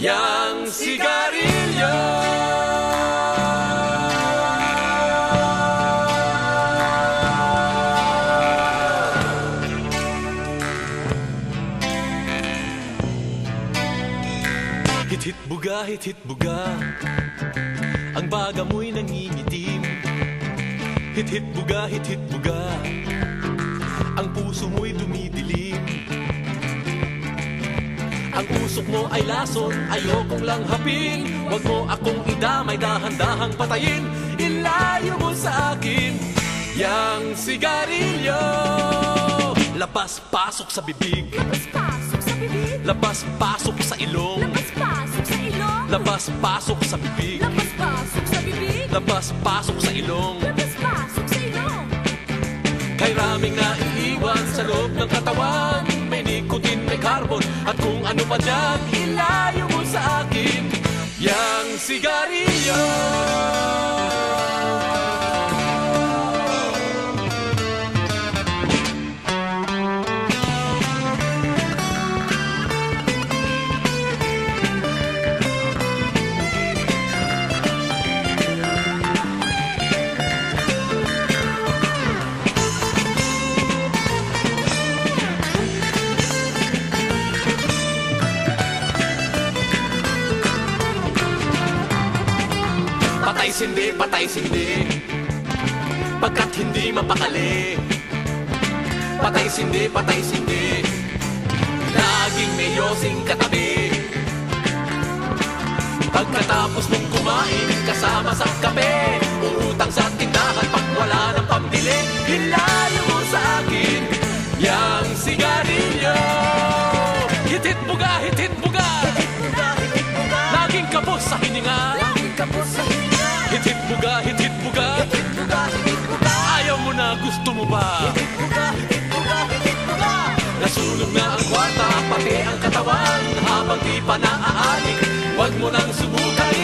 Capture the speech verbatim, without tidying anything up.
yang sigarilyo. Hit-hit buga, hit-hit buga, ang baga mo'y nangingitim. Hit-hit buga, hit-hit buga, ang puso mo'y dumidilim. Ang usok mo ay lason, ayokong lang hapin. Huwag mo akong idamay, dahan-dahang patayin. Ilayo mo sa akin yang sigarilyo. Labas-pasok sa bibig, Labas-pasok sa bibig, labas-pasok sa ilong, labas-pasok sa ilong, labas-pasok sa bibig, labas-pasok sa bibig, labas-pasok sa ilong. labas-pasok sa ilong. Kay raming naiiwan sa loob ng katawan, may nikotin, may carbon, at kung ano pa dyan. Ilayo mo sa akin yang sigarilyo. Patay sindi, patay sindi, pagkat hindi mapakali. Patay sindi, patay sindi, laging may yosing katabi. Pagkatapos mong kumain kasama sa kape, uutang sa tindahan pag wala ng pambili. Ilayo mo sa akin yang sigarilyo. Hit-hit buga, hit-hit buga, Hit-hit buga, laging kapos sa hininga. laging kapos sa hininga. Hit-hit buga, hit-hit buga, Hit-hit buga, hit-hit buga, ayaw mo na, gusto mo ba? hit-hit buga, hit-hit buga, hit-hit buga. Nasunog na ang kwarta, pati ang katawan, habang di pa naaanik. Huwag mo nang subukan.